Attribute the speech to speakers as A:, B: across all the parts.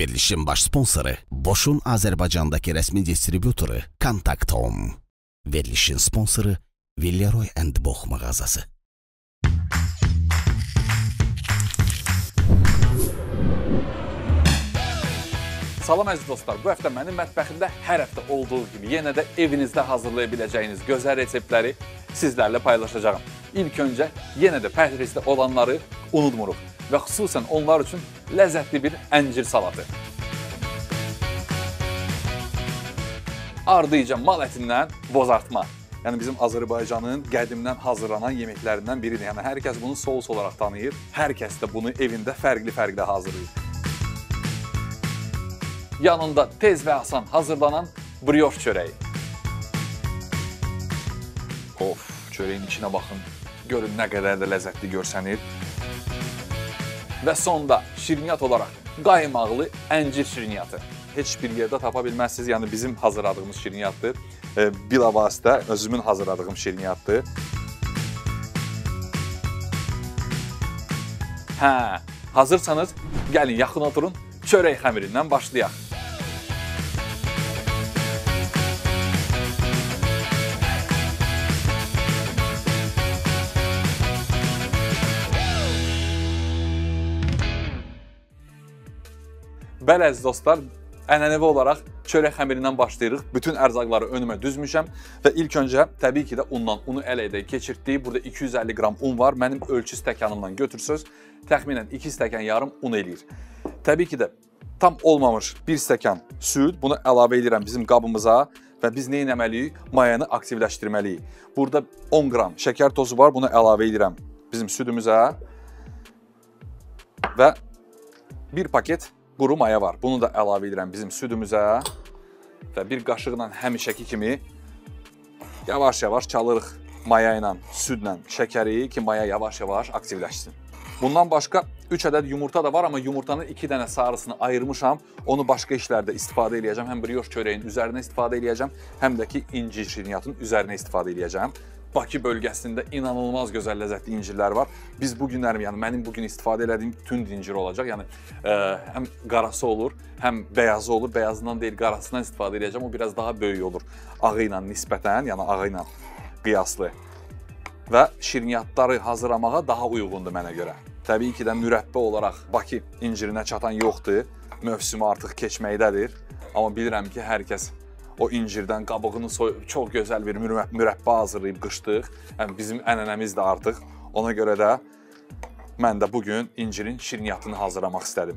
A: Verilişin baş sponsoru Boş'un Azərbaycandakı rəsmi distribütoru Kontaktom. Verilişin sponsoru Villeroy & Boch mağazası.
B: Salam əziz dostlar, bu həftə mənim mətbəximdə hər həftə olduğu gibi yenə də evinizdə hazırlaya biləcəyiniz gözəl reseptləri sizlərlə paylaşacağım. İlk öncə yenə də pəhrizdə olanları unutmuruq və xüsusən onlar üçün ləzzətli bir əncir salatı. Ardıca mal ətindən bozartma. Yəni bizim Azərbaycanın qədimdən hazırlanan yeməklərindən biridir. Yəni hər kəs bunu sos olaraq tanıyır, hər kəs də bunu evində fərqli hazırlayır. Yanında tez və asan hazırlanan brioş çörəyi. Of, çörəyin içinə baxın, görün nə qədər də ləzzətli görsənir. Və sonda şirniyyat olaraq qaymaqlı əncir şirniyyatı. Heç bir yerdə tapa bilməzsiniz, yəni bizim hazırladığımız şirniyyatdır. Bilavasitə özümün hazırladığım şirniyyatdır. Hazırsanız gəlin yaxın oturun, çörək xəmirindən başlayaq. Bəli əziz dostlar, ənənəvi olaraq çörək xəmirindən başlayırıq. Bütün ərzaqları önümə düzmüşəm və ilk öncə təbii ki də undan, unu əl-əydə keçirtdik. Burada 250 qram un var. Mənim ölçü stəkanımdan götürsöz, təxminən 2 stəkan yarım un eləyir. Təbii ki də tam olmamış 1 stəkan süd, bunu əlavə edirəm bizim qabımıza və biz nə etməliyik? Mayanı aktivləşdirməliyik. Burada 10 qram şəkər tozu var, bunu əlavə edirəm bizim südümüzə və 1 paket quru maya var. Bunu da əlavə edirəm bizim südümüzə və bir qaşıqla həmişəki kimi yavaş-yavaş çalırıq maya ilə, südlə şəkəri ki, maya yavaş-yavaş aktivləşsin. Bundan başqa 3 ədəd yumurta da var, amma yumurtanın 2 dənə sarısını ayırmışam. Onu başqa işlərdə istifadə edəcəm. Həm brioş çörəyin üzərinə istifadə edəcəm, həm də ki, incir şirniyyatın üzərinə istifadə edəcəm. Bakı bölgəsində inanılmaz gözəl ləzzətli incirlər var. Biz bu günlərim, yəni mənim bugün istifadə elədiyim tünd incir olacaq. Yəni həm qarası olur, həm bəyazı olur. Bəyazından deyil, qarasından istifadə edəcəm. O biraz daha böyük olur ağı ilə nisbətən, yəni ağı ilə qiyaslı. Və şirniyyatları hazırlamağa daha uyğundur mənə görə. Təbii ki də mürəbbə olaraq Bakı incirinə çatan yoxdur. Mövsümü artıq keçməkdədir. Amma bilirəm ki, hər kəs o incirdən qabığını soyub çox gözəl bir mürəbbə hazırlayıb qışdıq. Yəni bizim ənənəmizdir artıq. Ona görə də mən də bugün incirin şirniyyatını hazırlamaq istədim.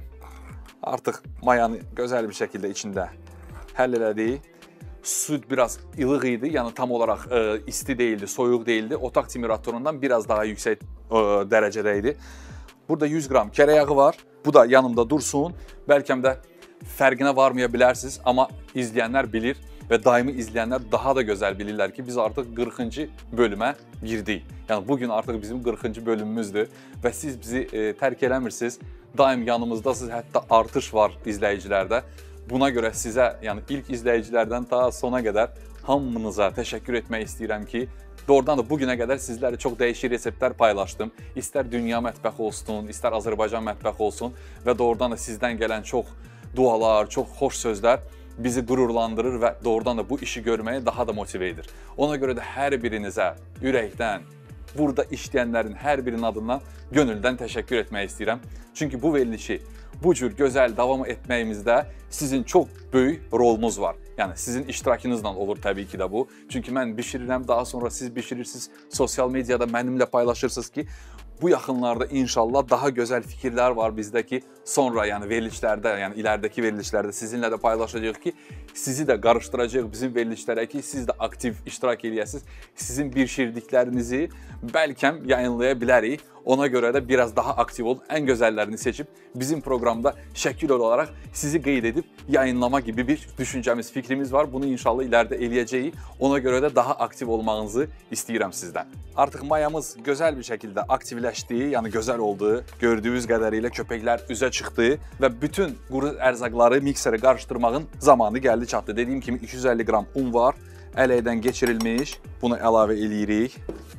B: Artıq mayanı gözəl bir şəkildə içində həll elədik. Süd biraz ilıq idi, yəni tam olaraq isti deyildi, soyuq deyildi. Otaq temperaturundan biraz daha yüksək dərəcədə idi. Burada 100 qram kərə yağı var. Bu da yanımda dursun. Bəlkə də fərqinə varmaya bilərsiniz, amma izləyənlər bilir və daimi izləyənlər daha da gözəl bilirlər ki, biz artıq 40-cı bölümə girdik. Yəni bugün artıq bizim 40-cı bölümümüzdür və siz bizi tərk eləmirsiniz. Daim yanımızdasınız, hətta artış var izləyicilərdə. Buna görə sizə, yəni ilk izləyicilərdən ta sona qədər hamınıza təşəkkür etmək istəyirəm ki, doğrudan da bugünə qədər sizlərlə çox dəyişik reseptlər paylaşdım. İstər dünya mətbəxi olsun, istər Azərbaycan mətbəxi olsun və doğrudan da sizdən gələn çox dualar, çox xoş sözlər bizi qürurlandırır və doğrudan da bu işi görməyə daha da motivə edir. Ona görə də hər birinizə ürəkdən, burada işləyənlərin hər birinin adından gönüldən təşəkkür etmək istəyirəm. Çünki bu verilişi bu cür gözəl davam etməyimizdə sizin çox böyük rolunuz var. Yəni sizin iştirakınızla olur təbii ki də bu. Çünki mən bişirirəm, daha sonra siz bişirirsiniz, sosial mediada mənimlə paylaşırsınız ki, bu yaxınlarda inşallah daha gözəl fikirlər var bizdə ki, sonra yəni verilişlərdə, yəni iləridəki verilişlərdə sizinlə də paylaşacağıq ki, sizi də qarışdıracağıq bizim verilişlərə ki, siz də aktiv iştirak edəsiniz. Sizin bişirdiklərinizi bəlkə yayınlaya bilərik. Ona görə də biraz daha aktiv olub, ən gözəllərini seçib bizim proqramda şəkil olaraq sizi qeyd edib yayınlama gibi bir düşüncəmiz, fikrimiz var. Bunu inşallah iləride eləyəcəyik. Ona görə də daha aktiv olmağınızı istəyirəm sizdən. Artıq mayamız gözəl bir şəkildə aktivləşdi, yəni gözəl oldu. Gördüyünüz qədərilə köpəklər üzə çıxdı və bütün quru ərzaqları mikserə qarışdırmağın zamanı gəldi çatdı. Dediyim kimi 250 qram un var, ələydən keçirilmiş. Bunu əlavə eləyirik.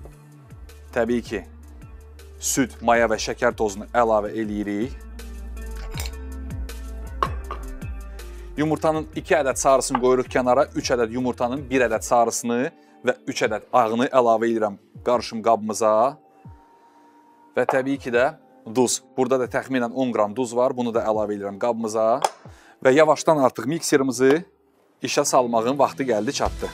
B: Təbii ki, süd, maya və şəkər tozunu əlavə eləyirik. Yumurtanın 2 ədəd sarısını qoyuruq kənara, 3 ədəd yumurtanın 1 ədəd sarısını və 3 ədəd ağını əlavə edirəm qarışım qabımıza. Və təbii ki də duz. Burada da təxminən 10 qram duz var. Bunu da əlavə edirəm qabımıza. Və yavaşdan artıq mikserimizi işə salmağın vaxtı gəldi, çatdı.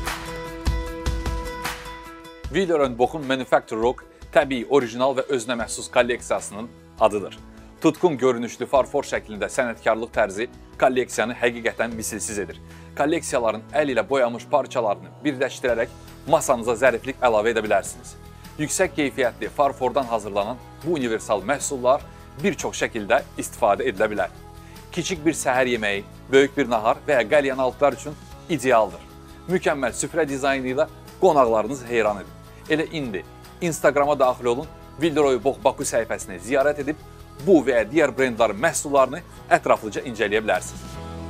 B: Wheeler & Boch'un Manufacture Rock təbii, orijinal və özünə məxsus kolleksiyasının adıdır. Tutqun görünüşlü farfor şəklində sənətkarlıq tərzi kolleksiyanı həqiqətən misilsiz edir. Kolleksiyaların əl ilə boyamış parçalarını birləşdirərək masanıza zəriflik əlavə edə bilərsiniz. Yüksək keyfiyyətli farfordan hazırlanan bu universal məhsullar bir çox şəkildə istifadə edilə bilər. Kiçik bir səhər yeməyi, böyük bir nahar və ya qəlyanaltılar üçün idealdır. Mükəmməl süfrə dizaynı ilə qonaqlarınız heyran edir. Elə indi Instagrama daxil olun, Wheeler & Boch Baku səhifəsini ziyarət edib bu və ya digər brendlərin məhsullarını ətraflıca incələyə bilərsiniz.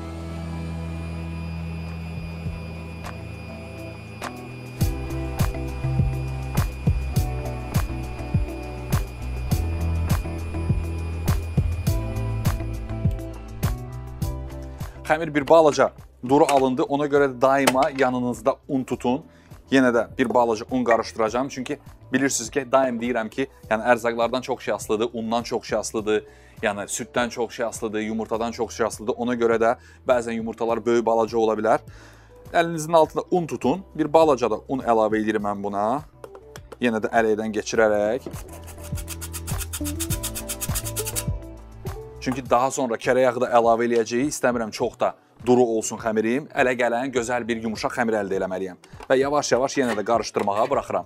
B: Xəmir bir balaca duru alındı. Ona görə də daima yanınızda un tutun. Yenə də bir balaca un qarışdıracağım. Çünki bilirsiniz ki, daim deyirəm ki, yəni ərzaqlardan çox şey asılıdır, undan çox şey asılıdır, yəni süddən çox şey asılıdır, yumurtadan çox şey asılıdır. Ona görə də bəzən yumurtalar böyük balaca ola bilər. Əlinizin altında un tutun. Bir balaca da un əlavə edirəm mən buna. Yenə də əleydən keçirərək. Çünki daha sonra kərə yağı da əlavə eləyəcəyik. İstəmirəm çox da duru olsun xəmirim. Ələ gələn gözəl bir yumuşaq xəmir əldə eləməliyəm. Və yavaş-yavaş yenə də qarışdırmağa buraxıram.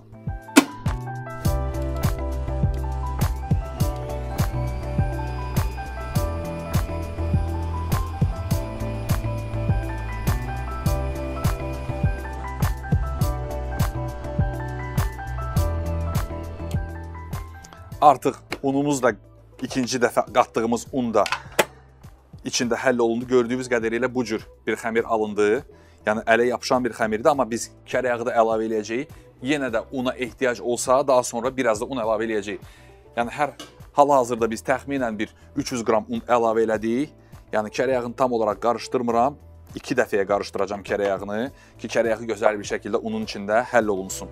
B: Artıq unumuz da ikinci dəfə qatdığımız un da içində həll olundu. Gördüyünüz qədərilə bu cür bir xəmir alındı. Yəni ələ yapışan bir xəmirdir, amma biz kərə yağı da əlavə eləyəcəyik. Yenə də una ehtiyac olsa, daha sonra biraz da un əlavə eləyəcəyik. Yəni hər hal-hazırda biz təxminən bir 300 qram un əlavə elədik. Yəni kərə yağını tam olaraq qarışdırmıram. 2 dəfəyə qarışdıracağam kərə yağını ki, kərə yağı gözəl bir şəkildə unun içində həll olunsun.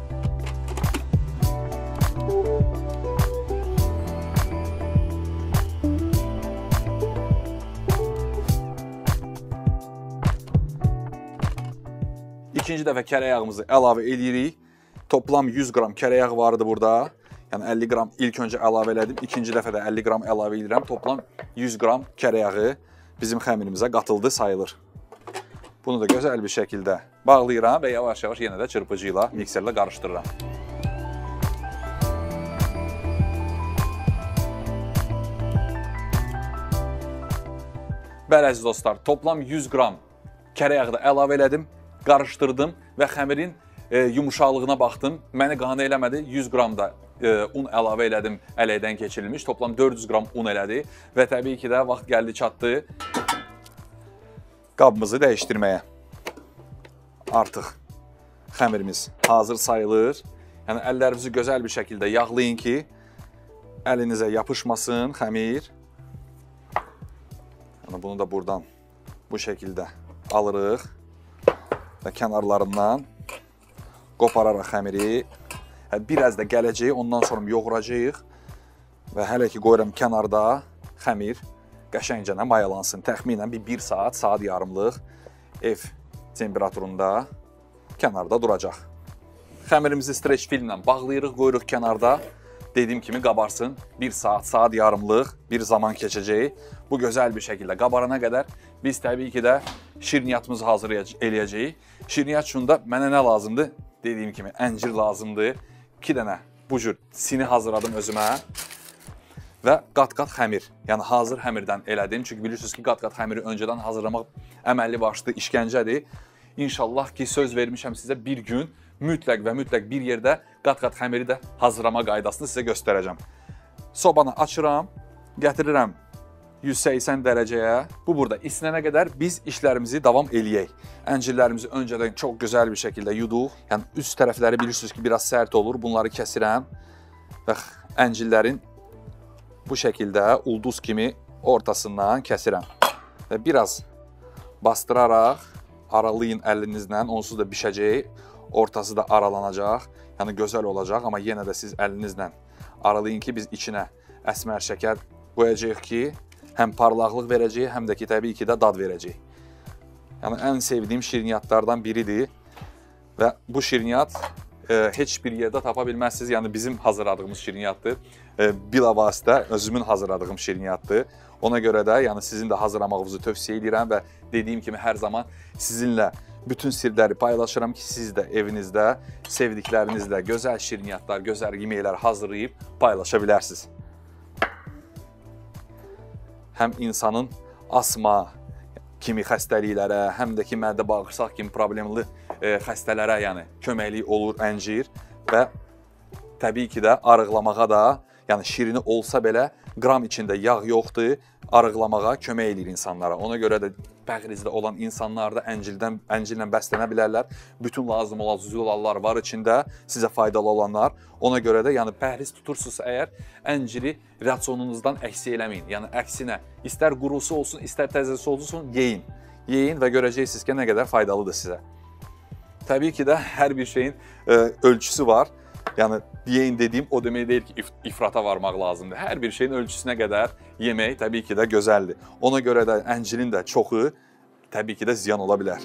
B: İkinci dəfə kərə yağımızı əlavə edirik. Toplam 100 qram kərə yağı vardı burada. Yəni 50 qram ilk öncə əlavə elədim. İkinci dəfə də 50 qram əlavə edirəm. Toplam 100 qram kərə yağı bizim xəmirimizə qatıldı sayılır. Bunu da gözəl bir şəkildə bağlayıram və yavaş-yavaş yenə də çırpıcı ilə, mikserlə qarışdırıram. Bəli əziz dostlar, toplam 100 qram kərə yağı da əlavə elədim. Qarışdırdım və xəmirin yumuşaqlığına baxdım. Məni qane eləmədi. 100 qram da un əlavə elədim, ələkdən keçirilmiş. Toplam 400 qram un elədi və təbii ki də vaxt gəldi çatdı qabımızı dəyişdirməyə. Artıq xəmirimiz hazır sayılır. Yəni əllərinizi gözəl bir şəkildə yağlayın ki, əlinizə yapışmasın xəmir. Yəni bunu da buradan bu şəkildə alırıq. Və kənarlarından qopararaq xəmiri biraz da gələcək, ondan sonra yoğuracaq və hələ ki qoyuram kənarda xəmir qəşəngcənə mayalansın. Təxminən bir saat, saat yarımlıq ev temperaturunda kənarda duracaq. Xəmirimizi streç filmlə bağlayırıq, qoyuruq kənarda. Dediyim kimi qabarsın, bir saat, saat yarımlıq bir zaman keçəcək. Bu gözəl bir şəkildə qabarana qədər biz təbii ki də şirniyyatımızı hazır eləyəcəyik. Şirniyyat üçün də mənə nə lazımdır? Dediyim kimi əncir lazımdır. 2 dənə bu cür sini hazırladım özümə və qat-qat xəmir. Yəni hazır xəmirdən elədim. Çünki bilirsiniz ki, qat-qat xəmiri öncədən hazırlamaq əməlli başlı işgəncədir. İnşallah ki, söz vermişəm sizə bir gün mütləq və mütləq bir yerdə qat-qat xəmiri də hazırlama qaydasını sizə göstərəcəm. Sobanı açıram, gətirirəm 180 dərəcəyə. Bu burada isinənə qədər biz işlərimizi davam eləyək. Əncirlərimizi öncədən çox gözəl bir şəkildə yuduq. Yəni üst tərəfləri bilirsiniz ki, biraz sərt olur. Bunları kəsirəm və əncirlərin bu şəkildə ulduz kimi ortasından kəsirəm. Və biraz bastıraraq aralayın əlinizlə, onsuz da bişəcək, ortası da aralanacaq, yəni gözəl olacaq, amma yenə də siz əlinizlə aralayın ki, biz içinə əsmər şəkər qoyacağıq ki, həm parlaqlıq verəcək, həm də ki, təbii ki də dad verəcək. Yəni, ən sevdiyim şirniyyatlardan biridir və bu şirniyyat heç bir yerdə tapa bilməzsiniz. Yəni, bizim hazırladığımız şirniyyatdır. Bilavasitə özümün hazırladığım şirniyyatdır. Ona görə də yəni, sizin də hazırlamağınızı tövsiyə edirəm və dediyim kimi hər zaman sizinlə bütün sirləri paylaşıram ki, siz də evinizdə sevdiklərinizlə gözəl şirniyyatlar, gözəl yeməklər hazırlayıb paylaşa bilərsiniz. Həm insanın asma kimi xəstəliklərə, həm də ki, mədə-bağırsaq kimi problemli xəstələrə yəni, köməklik olur əncir və təbii ki də arıqlamağa da, yəni şirini olsa belə qram içində yağ yoxdur, arıqlamağa kömək edir insanlara. Ona görə də pəhrizdə olan insanlar da əncirlə bəslənə bilərlər. Bütün lazım olan zülallar var içində, sizə faydalı olanlar. Ona görə də yəni pəhriz tutursunuzsa əgər, ənciri rasionunuzdan əksi eləməyin. Yəni əksinə, istər qurusu olsun, istər təzəsi olsun, yeyin. Yeyin və görəcəksiniz ki, nə qədər faydalıdır sizə. Təbii ki də hər bir şeyin ölçüsü var. Yəni, yeyin dediyim o demək deyil ki, ifrata varmaq lazımdır. Hər bir şeyin ölçüsünə qədər yemək təbii ki də gözəldir. Ona görə də əncirin də çoxu təbii ki də ziyan ola bilər.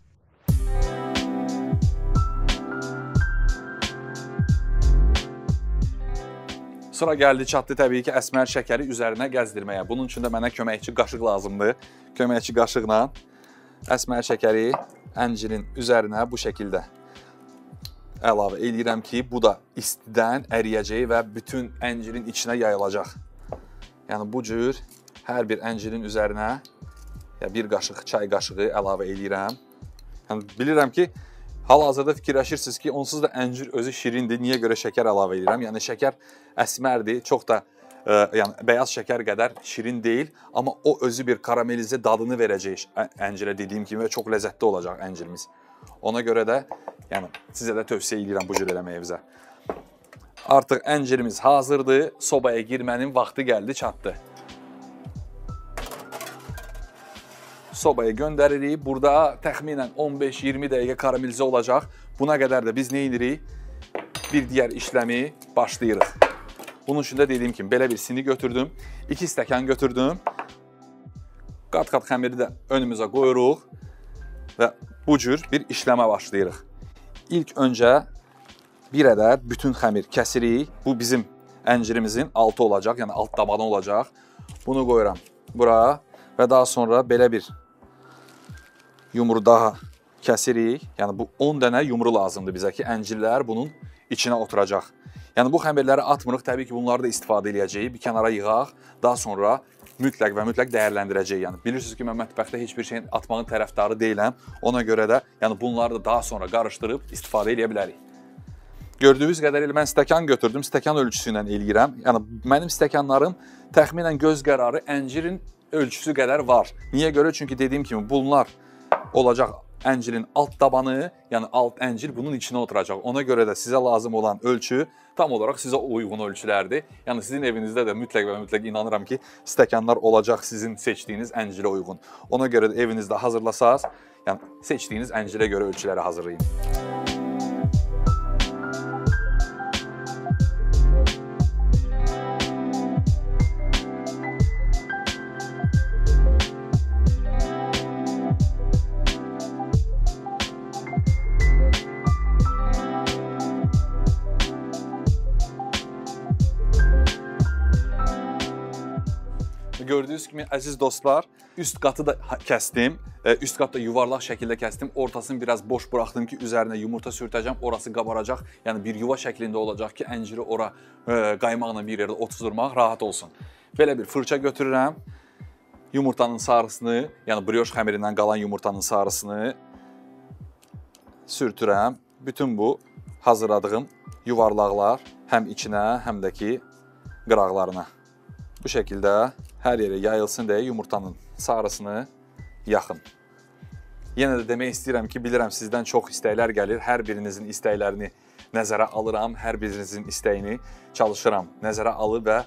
B: Sıra gəldi, çatdı təbii ki, əsmər şəkəri üzərinə gəzdirməyə. Bunun üçün də mənə köməkçi qaşıq lazımdır. Köməkçi qaşıqla əsmər şəkəri əncirin üzərinə bu şəkildə əlavə edirəm ki, bu da istidən əriyəcək və bütün əncirin içinə yayılacaq. Yəni, bu cür hər bir əncirin üzərinə bir qaşıq çay qaşığı əlavə edirəm. Yəni, bilirəm ki, hal-hazırda fikirləşirsiniz ki, onsuz da əncir özü şirindir, niyə görə şəkər əlavə edirəm? Yəni, şəkər əsmərdir, çox da yəni, bəyaz şəkər qədər şirin deyil, amma o özü bir karamelizə dadını verəcək əncirə dediyim kimi və çox ləzzətli olacaq əncirimiz. Ona görə də yəni, sizə də tövsiyə edirəm bu cür eləməyinizə. Artıq əncirimiz hazırdır, sobaya girmənin vaxtı gəldi, çatdı. Sobaya göndəririk, burada təxminən 15-20 dəqiqə karamelizə olacaq. Buna qədər də biz nə edirik? Bir digər işləmi başlayırıq. Bunun üçün də dediyim kimi, belə bir sini götürdüm, 2 stəkan götürdüm. Qat-qat xəmiri də önümüzə qoyuruq və bu cür bir işləmə başlayırıq. İlk öncə bir ədəd bütün xəmir kəsirik. Bu bizim əncirimizin altı olacaq, yəni alt tabanı olacaq. Bunu qoyuram bura və daha sonra belə bir yumru daha kəsirik. Yəni bu 10 dənə yumru lazımdır bizə ki, əncirlər bunun içinə oturacaq. Yəni bu xəmirləri atmırıq, təbii ki, bunları da istifadə edəcəyik. Bir kənara yığaq, daha sonra mütləq və mütləq dəyərləndirəcəyik. Yəni bilirsiniz ki, mən mətbəxdə heç bir şeyin atmağın tərəfdarı deyiləm. Ona görə də yəni bunları da daha sonra qarışdırıb istifadə edə bilərik. Gördüyünüz qədərilə mən stəkan götürdüm, stəkan ölçüsü ilə eləyirəm. Yəni mənim stəkanlarım təxminən göz qərarı əncirin ölçüsü qədər var. Niyə görə? Çünki dediyim kimi bunlar olacaq əncirin alt tabanı, yəni alt əncir bunun içinə oturacaq. Ona görə də sizə lazım olan ölçü tam olaraq sizə uyğun ölçülərdir. Yəni sizin evinizdə də mütləq və mütləq inanıram ki, stəkanlar olacaq sizin seçdiyiniz əncirə uyğun. Ona görə də evinizdə hazırlasaz, yəni seçdiyiniz əncirə görə ölçüləri hazırlayın. Gördüyünüz kimi, əziz dostlar, üst qatı da kəsdim. Üst qatı da yuvarlaq şəkildə kəsdim. Ortasını biraz boş buraxdım ki, üzərinə yumurta sürtəcəm. Orası qabaracaq. Yəni bir yuva şəklində olacaq ki, ənciri ora qaymaqla bir yerdə otuzdurmaq rahat olsun. Belə bir fırça götürürəm. Yumurtanın sarısını, yəni brioş xəmirindən qalan yumurtanın sarısını sürtürəm. Bütün bu hazırladığım yuvarlaqlar həm içinə, həm də ki qıraqlarına. Bu şəkildə hər yerə yayılsın deyə yumurtanın sarısını yaxın. Yenə də demək istəyirəm ki, bilirəm sizdən çox istəklər gəlir. Hər birinizin istəklərini nəzərə alıram. Hər birinizin istəyini çalışıram nəzərə alıb və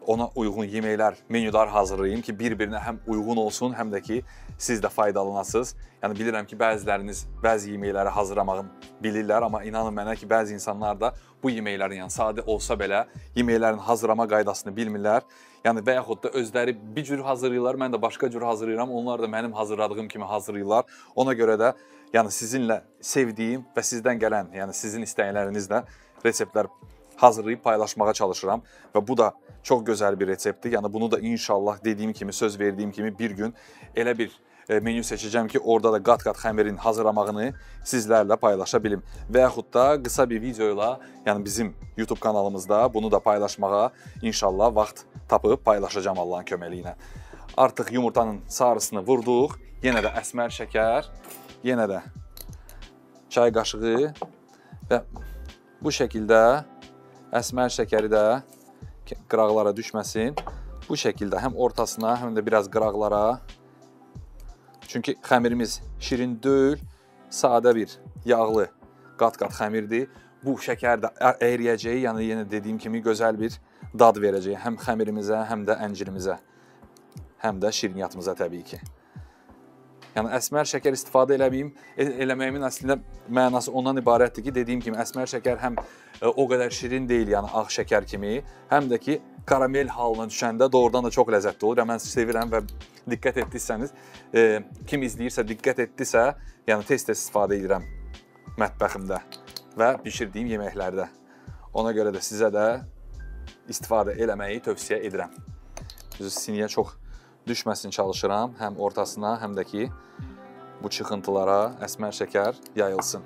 B: ona uyğun yeməklər, menyular hazırlayayım ki, bir-birinə həm uyğun olsun, həm də ki, siz də faydalanasınız. Yəni bilirəm ki, bəziləriniz bəzi yeməkləri hazırlamağı bilirlər, amma inanın mənə ki, bəzi insanlar da bu yeməklərin, yəni sadə olsa belə, yeməklərin hazırlama qaydasını bilmirlər. Yəni və yaxud da özləri bir cür hazırlayırlar, mən də başqa cür hazırlayıram, onlar da mənim hazırladığım kimi hazırlayırlar. Ona görə də yəni sizinlə sevdiyim və sizdən gələn, yəni sizin istəklərinizlə reseptlər hazırlayıb paylaşmağa çalışıram və bu da çox gözəl bir reseptdir. Yəni bunu da inşallah dediyim kimi, söz verdiyim kimi bir gün elə bir menyu seçəcəm ki, orada da qat-qat xəmirin hazırlamağını sizlərlə paylaşa bilim. Və yaxud da qısa bir videoyla, yəni bizim YouTube kanalımızda bunu da paylaşmağa inşallah vaxt tapıb paylaşacağam Allahın köməyi ilə. Artıq yumurtanın sarısını vurduq. Yenə də əsmər şəkər, yenə də çay qaşığı və bu şəkildə əsmər şəkəri də qıraqlara düşməsin. Bu şəkildə həm ortasına, həm də biraz qıraqlara. Çünki xəmirimiz şirin deyil, sadə bir yağlı qat-qat xəmirdir. Bu şəkər də əriyəcəyi, yəni yenə dediyim kimi gözəl bir dad verəcək həm xəmirimizə, həm də əncirimizə, həm də şirniyyatımıza təbii ki. Yəni əsmər şəkər istifadə eləməyimin əslində mənası ondan ibarətdir ki, dediyim kimi əsmər şəkər həm o qədər şirin deyil, yəni ağ şəkər kimi, həm də ki karamel halına düşəndə doğrudan da çox ləzzətli olur. Mən sevirəm və diqqət etdiysəniz, kim izləyirsə, diqqət etdisə, yəni tez-tez istifadə edirəm mətbəximdə və bişirdiyim yeməklərdə. Ona görə də sizə də istifadə eləməyi tövsiyə edirəm. Siniyə çox düşməsin çalışıram, həm ortasına, həm də ki bu çıxıntılara əsmər şəkər yayılsın.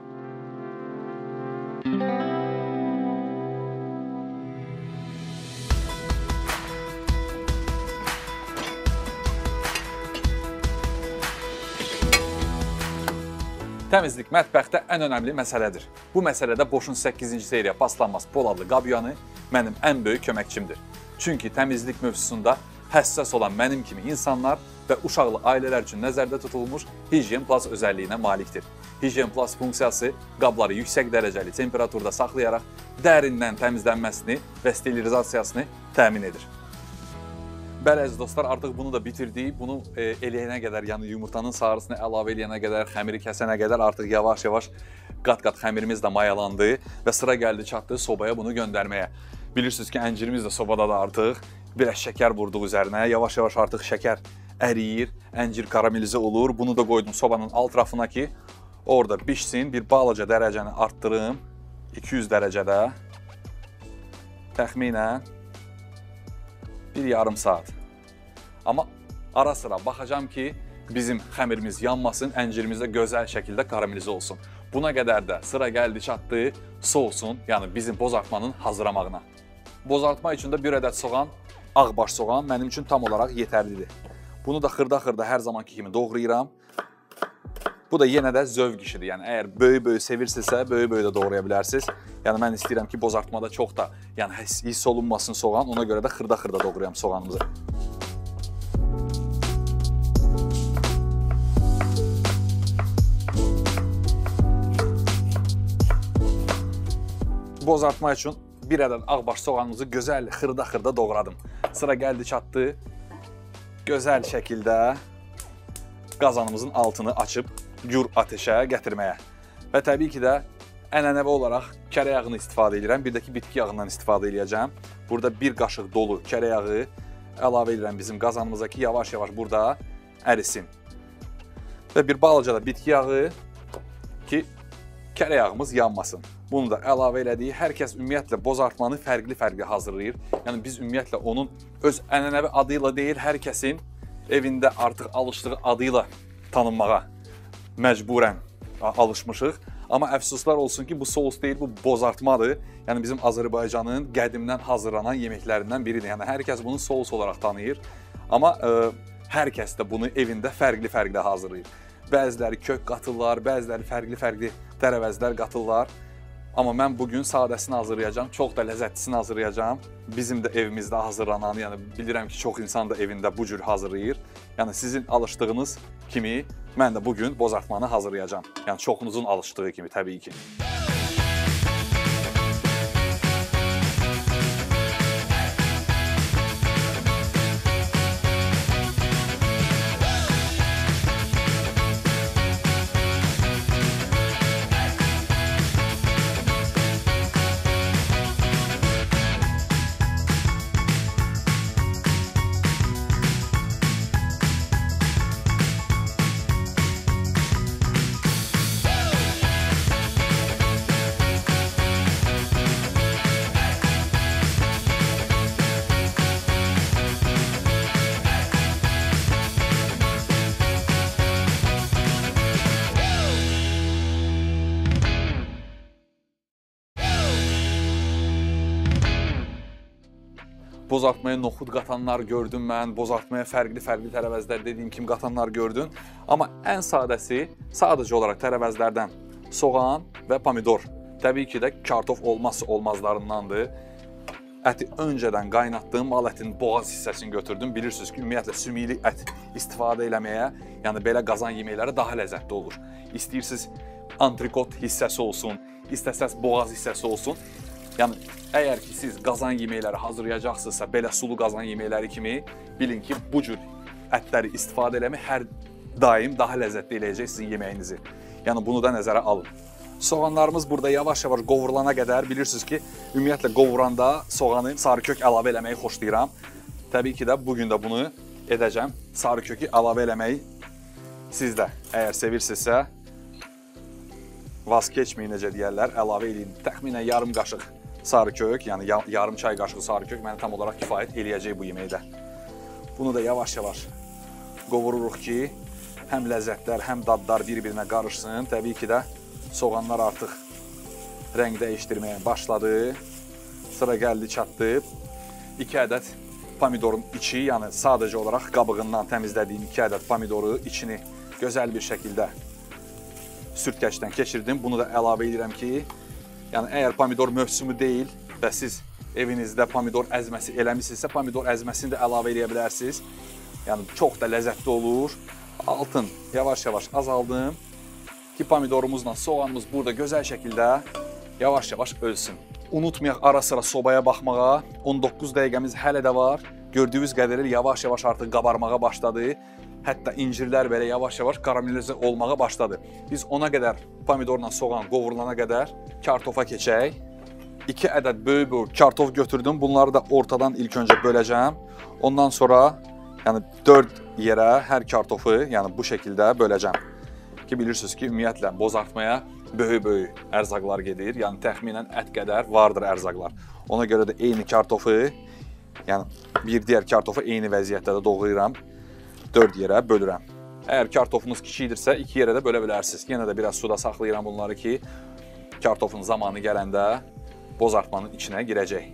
B: Təmizlik mətbəxdə ən önəmli məsələdir. Bu məsələdə Bosch'un 8-ci seriya paslanmaz poladlı qabyanı mənim ən böyük köməkçimdir. Çünki təmizlik mövzusunda həssas olan mənim kimi insanlar və uşaqlı ailələr üçün nəzərdə tutulmuş Higien Plus özəlliyinə malikdir. Higien Plus funksiyası qabları yüksək dərəcəli temperaturda saxlayaraq dərindən təmizlənməsini və sterilizasiyasını təmin edir. Bəli, əziz dostlar, artıq bunu da bitirdik. Bunu eləyənə qədər, yəni yumurtanın sarısını əlavə eləyənə qədər, xəmiri kəsənə qədər artıq yavaş-yavaş qat-qat xəmirimiz də mayalandı və sıra gəldi çatdı sobaya bunu göndərməyə. Bilirsiniz ki, əncirimiz də sobada da artıq biraz şəkər vurduq üzərinə. Yavaş-yavaş artıq şəkər əriyir, əncir karamelizə olur. Bunu da qoydum sobanın alt rafına ki, orada bişsin. Bir balaca dərəcəni artdırım. 200 dərəcədə. Təxminən bir yarım saat. Amma ara sıra baxacam ki, bizim xəmirimiz yanmasın, əncirimiz də gözəl şəkildə karamelizə olsun. Buna qədər də sıra gəldi çatdı, soğusun, yəni bizim bozartmanın hazırlamağına. Bozartma üçün də bir ədəd soğan, ağbaş soğan mənim üçün tam olaraq yetərlidir. Bunu da xırda-xırda hər zamanki kimi doğrayıram. Bu da yenə də zövq işidir. Yəni əgər böyük-böyük sevirsinizsə, böyük-böyük də doğraya bilərsiniz. Yəni mən istəyirəm ki, bozartmada çox da yəni hiss olunmasın soğan, ona görə də xırda-xırda doğrayam soğanımızı. Bozartma üçün bir ədəd ağbaş soğanımızı gözəl xırda-xırda doğradım. Sıra gəldi çatdı. Gözəl şəkildə qazanımızın altını açıb gür ateşə gətirməyə. Və təbii ki də ənənəvi olaraq kərə yağını istifadə edirəm. Bir də ki, bitki yağından istifadə edəcəm. Burada bir qaşıq dolu kərə yağı əlavə edirəm bizim qazanımıza ki, yavaş-yavaş burada ərisin. Və bir balaca da bitki yağı ki, kərə yağımız yanmasın. Bunu da əlavə elədik. Hər kəs ümumiyyətlə bozartmanı fərqli-fərqli hazırlayır. Yəni biz ümumiyyətlə onun öz ənənəvi adıyla deyil, hər kəsin evində artıq alışdığı adıyla tanınmağa məcburən alışmışıq. Amma əfsuslar olsun ki, bu sos deyil, bu bozartmadır. Yəni bizim Azərbaycanın qədimdən hazırlanan yeməklərindən biridir. Yəni hər kəs bunu sos olaraq tanıyır. Amma hər kəs də bunu evində fərqli-fərqli hazırlayır. Bəziləri kök qatırlar, bəziləri fərqli-fərqli tərəvəzlər qatırlar. Amma mən bugün sadəsini hazırlayacağam, çox da ləzzətlisini hazırlayacağım. Bizim də evimizdə hazırlanan, yəni bilirəm ki, çox insan da evində bu cür hazırlayır. Yəni sizin alışdığınız kimi mən də bugün bozartmanı hazırlayacağam. Yəni çoxunuzun alışdığı kimi təbii ki. bozartmaya noxud qatanlar gördüm mən, bozartmaya fərqli tərəvəzlər dediyim kimi qatanlar gördün. Amma ən sadəsi, sadəcə olaraq tərəvəzlərdən soğan və pomidor. Təbii ki də kartof olmazsa olmazlarındandır. Əti öncədən qaynatdım, mal ətinin boğaz hissəsini götürdüm. Bilirsiniz ki, ümumiyyətlə sümükli ət istifadə eləməyə, yəni belə qazan yeməkləri daha ləzzətli olur. İstəyirsiniz antrikot hissəsi olsun, istəsəz boğaz hissəsi olsun. Yəni, əgər ki, siz qazan yeməkləri hazırlayacaqsınızsa, belə sulu qazan yeməkləri kimi, bilin ki, bu cür ətləri istifadə eləmək hər daim daha ləzzətli eləyəcək sizin yeməyinizi. Yəni, bunu da nəzərə alın. Soğanlarımız burada yavaş-yavaş qovurulana qədər, bilirsiniz ki, ümumiyyətlə qovuranda soğanı, sarı kök əlavə eləməyi xoşlayıram. Təbii ki də bugün də bunu edəcəm. Sarı kökü əlavə eləməyi siz də əgər sevirsinizsə, vaz keçməyin, necə deyərlər, əlavə eləyin. Təxminən yarım qaşıq sarı kök, yəni yarım çay qaşığı sarı kök mənə tam olaraq kifayət eləyəcək bu yeməkdə. Bunu da yavaş-yavaş qovururuq ki, həm ləzzətlər, həm dadlar bir-birinə qarışsın. Təbii ki də soğanlar artıq rəng dəyişdirməyə başladı. Sıra gəldi, çatdı. 2 ədəd pomidorun içi, yəni sadəcə olaraq qabığından təmizlədiyim 2 ədəd pomidoru içini gözəl bir şəkildə sürtkəçdən keçirdim. Bunu da əlavə edirəm ki, yəni əgər pomidor mövsümü deyil və siz evinizdə pomidor əzməsi eləmişsinizsə, pomidor əzməsini də əlavə edə bilərsiniz. Yəni çox da ləzzətli olur. Altın yavaş-yavaş azaldım ki, pomidorumuzla soğanımız burada gözəl şəkildə yavaş-yavaş ölsün. Unutmayaq ara sıra sobaya baxmağa. 19 dəqiqəmiz hələ də var. Gördüyünüz qədərilə yavaş-yavaş artıq qabarmağa başladı. Hətta incirlər belə yavaş-yavaş karamelizə olmağa başladı. Biz ona qədər pomidorla soğan qovurulana qədər kartofa keçək. 2 ədəd böyük kartof götürdüm. Bunları da ortadan ilk öncə böləcəm. Ondan sonra yəni 4 yerə hər kartofu yəni bu şəkildə böləcəm. Ki bilirsiniz ki, ümumiyyətlə bozartmaya böyük ərzaqlar gedir. Yəni təxminən ət qədər vardır ərzaqlar. Ona görə də eyni kartofu, yəni bir digər kartofu eyni vəziyyətdə də doğrayıram. 4 yerə bölürəm. Əgər kartofunuz kiçikdirsə 2 yerə də bölə bilərsiniz. Yenə də biraz suda saxlayıram bunları ki, kartofun zamanı gələndə bozartmanın içinə girəcək.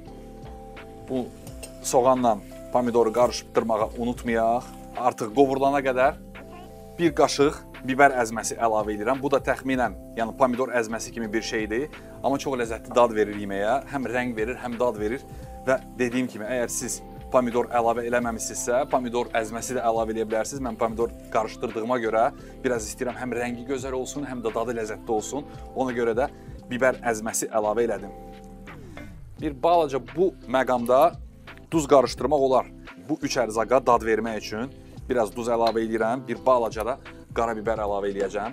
B: Bu soğanla pomidoru qarışdırmağı unutmayaq. Artıq qovurulana qədər bir qaşıq biber əzməsi əlavə edirəm. Bu da təxminən, yəni pomidor əzməsi kimi bir şeydir. Amma çox ləzzətli dad verir yeməyə. Həm rəng verir, həm dad verir. Və dediyim kimi, əgər siz pomidor əlavə eləməmişsinizsə, pomidor əzməsi də əlavə edə bilərsiniz. Mən pomidor qarışdırdığıma görə biraz istəyirəm həm rəngi gözəl olsun, həm də dadı ləzzətli olsun. Ona görə də biber əzməsi əlavə elədim. Bir balaca bu məqamda duz qarışdırmaq olar. Bu 3 ərzaqa dad vermək üçün biraz duz əlavə edirəm. Bir balaca da qara biber əlavə eləyəcəm.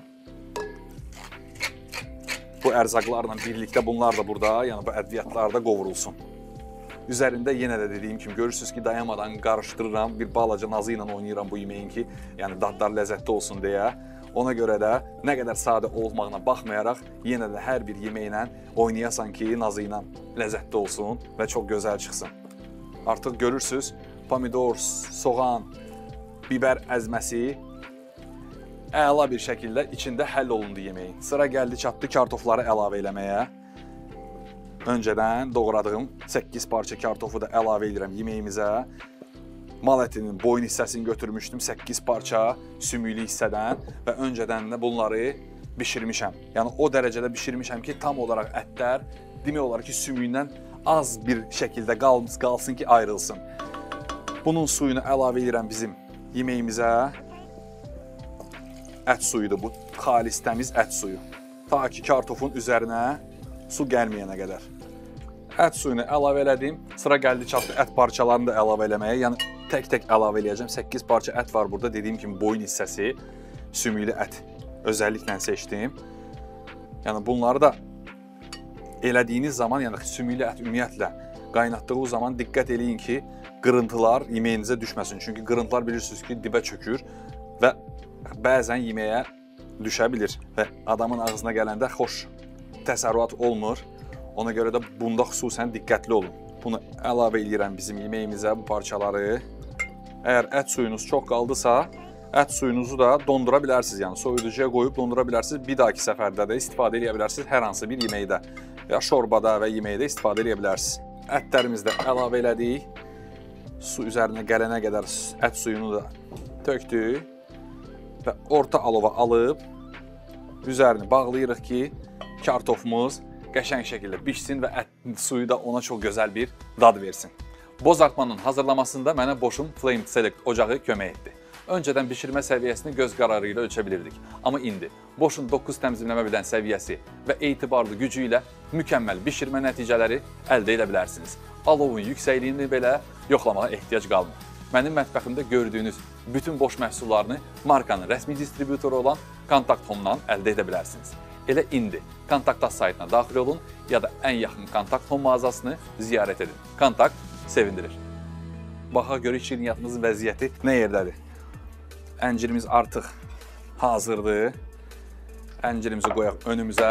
B: Bu ərzaqlarla birlikdə bunlar da burada, yəni bu ədviyyatlar da qovurulsun. Üzərində yenə də dediyim kimi görürsünüz ki, dayanmadan qarışdırıram. Bir balaca nazı ilə oynayıram bu yeməyin ki, yəni dadlar ləzzətli olsun deyə. Ona görə də nə qədər sadə olmağına baxmayaraq, yenə də hər bir yeməklə oynayasan ki, nazı ilə ləzzətli olsun və çox gözəl çıxsın. Artıq görürsünüz, pomidor, soğan, biber əzməsi əla bir şəkildə içində həll olundu yeməyin. Sıra gəldi çatdı kartofları əlavə eləməyə. Öncədən doğradığım 8 parça kartofu da əlavə edirəm yeməyimizə. Mal ətinin boyun hissəsini götürmüşdüm 8 parça sümüklü hissədən və öncədən də bunları bişirmişəm. Yəni o dərəcədə bişirmişəm ki, tam olaraq ətlər demək olar ki, sümüyündən az bir şəkildə qalsın ki, ayrılsın. Bunun suyunu əlavə edirəm bizim yeməyimizə. Ət suyudur bu, xalis təmiz ət suyu. Ta ki kartofun üzərinə su gəlməyənə qədər. Ət suyunu əlavə elədim. Sıra gəldi çatdı ət parçalarını da əlavə eləməyə. Yəni tək-tək əlavə eləyəcəm. 8 parça ət var burada. Dediyim kimi boyun hissəsi sümüklü ət özəlliklə seçdim. Yəni bunları da elədiyiniz zaman, yəni sümüklü ət ümumiyyətlə qaynatdığı zaman diqqət eləyin ki, qırıntılar yeməyinizə düşməsin. Çünki qırıntılar bilirsiniz ki, dibə çökür və bəzən yeməyə düşə bilir və adamın ağzına gələndə xoş təsərrüat olmur. Ona görə də bunda xüsusən diqqətli olun. Bunu əlavə edirəm bizim yeməyimizə bu parçaları. Əgər ət suyunuz çox qaldısa, ət suyunuzu da dondura bilərsiniz. Yəni soyuducuya qoyub dondura bilərsiniz. Bir dahaki səfərdə də istifadə edə bilərsiniz hər hansı bir yeməkdə. Ya şorbada və yeməkdə istifadə edə bilərsiniz. Ətlərimizi də əlavə elədik. Su üzərinə gələnə qədər ət suyunu da tökdük və orta alova alıb üzərini bağlayırıq ki, kartofumuz qəşəng şəkildə bişsin və ət suyu da ona çox gözəl bir dad versin. Bozartmanın hazırlamasında mənə Bosch'un Flame Select ocağı kömək etdi. Öncədən bişirmə səviyyəsini göz qararı ilə ölçə bilirdik. Amma indi Bosch'un 9 təmizləmə bilən səviyyəsi və etibarlı gücü ilə mükəmməl bişirmə nəticələri əldə edə bilərsiniz. Alovun yüksəkliyini belə yoxlamağa ehtiyac qalmır. Mənim mətbəximdə gördüyünüz bütün Bosch məhsullarını markanın rəsmi distributoru olan Contact.com-dan əldə edə bilərsiniz. Elə indi Contact.az saytına daxil olun ya da ən yaxın Contact.com mağazasını ziyarət edin. Contact sevindirir. Baxaq görək şirniyyatımızın vəziyyəti nə yerdədir. Əncirimiz artıq hazırdır. Əncirimizi qoyaq önümüzə.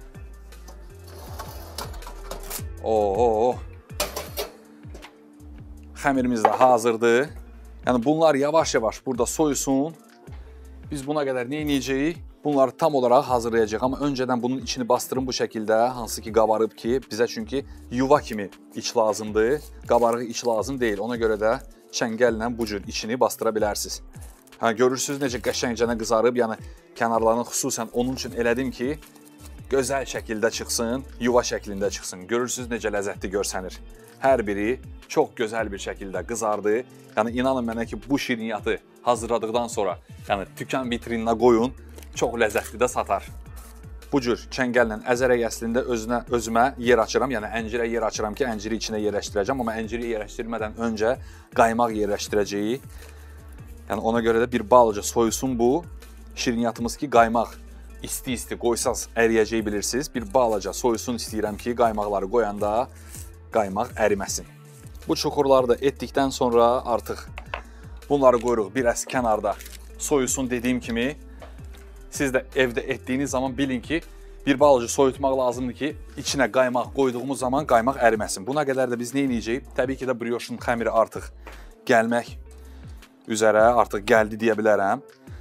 B: Xəmirimiz də hazırdır. Yəni bunlar yavaş-yavaş burada soyusun. Biz buna qədər nə edəcəyik? Bunları tam olaraq hazırlayacağıq. Amma öncədən bunun içini bastırın bu şəkildə. Hansı ki qabarıb ki, bizə çünki yuva kimi iç lazımdır. Qabarıq iç lazım deyil. Ona görə də çəngəllə bu cür içini bastıra bilərsiniz. Görürsünüz necə qəşəngcənə qızarıb, yəni kənarlarını xüsusən onun üçün elədim ki, gözəl şəkildə çıxsın, yuva şəklində çıxsın. Görürsünüz necə ləzzətli görsənir. Hər biri çox gözəl bir şəkildə qızardı. Yəni inanın mənə ki, bu şirniyyatı hazırladıqdan sonra, yəni dükan vitrininə qoyun, çox ləzzətli də satar. Bu cür çəngəllə əzərək əslində özümə yer açıram, yəni əncirə yer açıram ki, ənciri içinə yerləşdirəcəm. Amma ənciri yerləşdirmədən öncə qaymaq yerləşdirəcəyik. Yəni ona görə də bir balaca soyusun bu şirniyyatımız ki, qaymaq isti-isti qoysaz əriyəcək bilirsiniz. Bir balaca soyusun istəyirəm ki, qaymaqları qoyanda qaymaq əriməsin. Bu çuxurları da etdikdən sonra artıq bunları qoyuruq biraz kənarda soyusun dediyim kimi. Siz də evdə etdiyiniz zaman bilin ki, bir balaca soyutmaq lazımdır ki, içinə qaymaq qoyduğumuz zaman qaymaq əriməsin. Buna qədər də biz nə edəcəyik? Təbii ki də brioşun xəmiri artıq gəlmək üzərə, artıq gəldi deyə bilərəm.